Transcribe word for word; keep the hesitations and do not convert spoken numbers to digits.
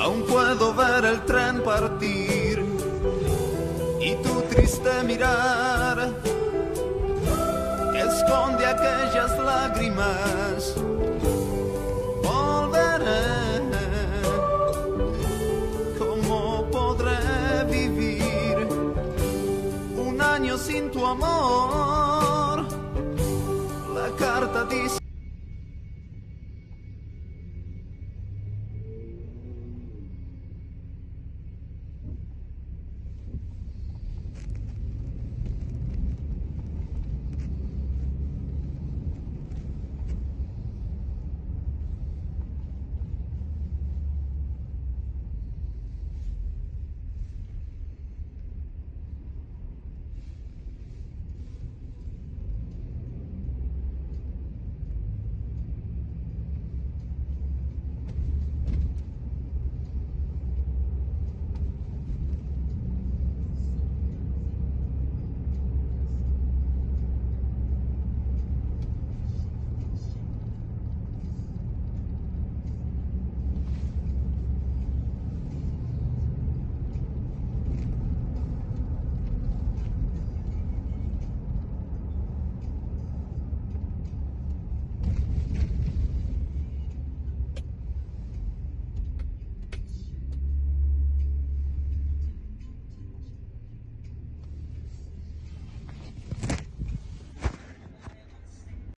Aún puedo ver el tren partir y tu triste mirar que esconde aquellas lágrimas. Volveré, ¿cómo podré vivir un año sin tu amor?